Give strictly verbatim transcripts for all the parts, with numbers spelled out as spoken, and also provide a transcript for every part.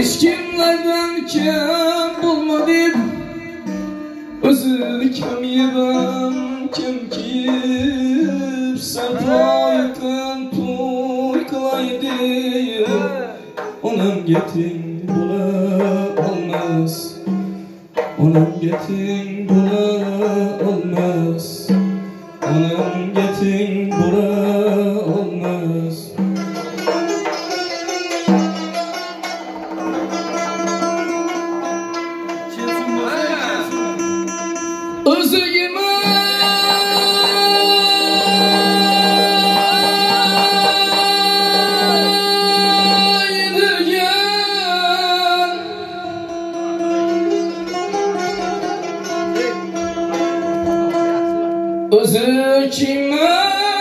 Hiç kimlerden kim bulmadım, özünü kim yedim, kim kiyip sarpa yakın toy kılaydı. Onun getin bula olmaz, onun getin bula olmaz, onun getin bula olmaz. Özüme yedirgen özü kime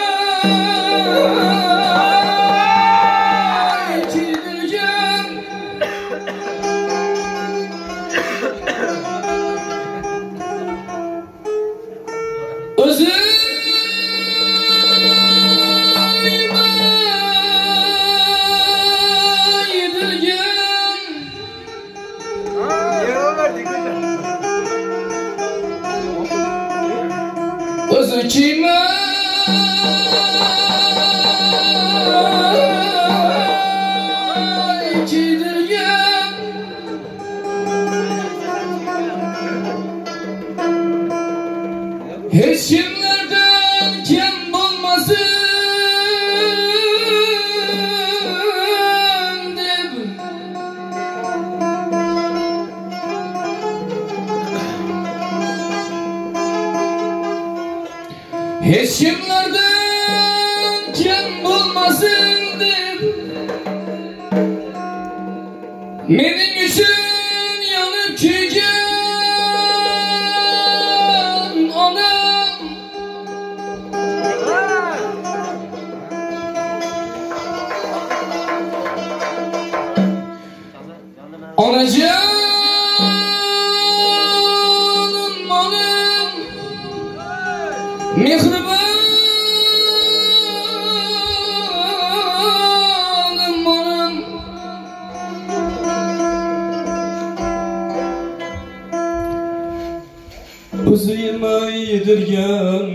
yedirgen özü özü kime yedirgen hiç kimlerden kim bulmasın deb hiç kimlerden kim bulmasın deb mening üçün yanıp kuygan onam Onacanım onam mehribanım onam özü yeme yedirgen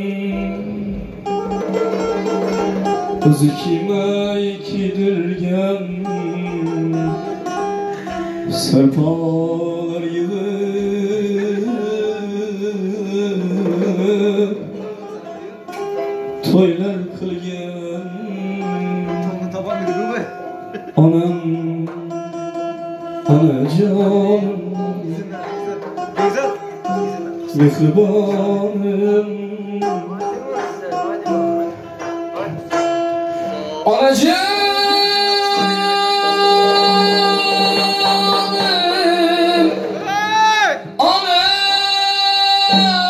özü kime yedirgen sarpalar yığıp toylar kılgan anam anacanım mehribanım anacanım anam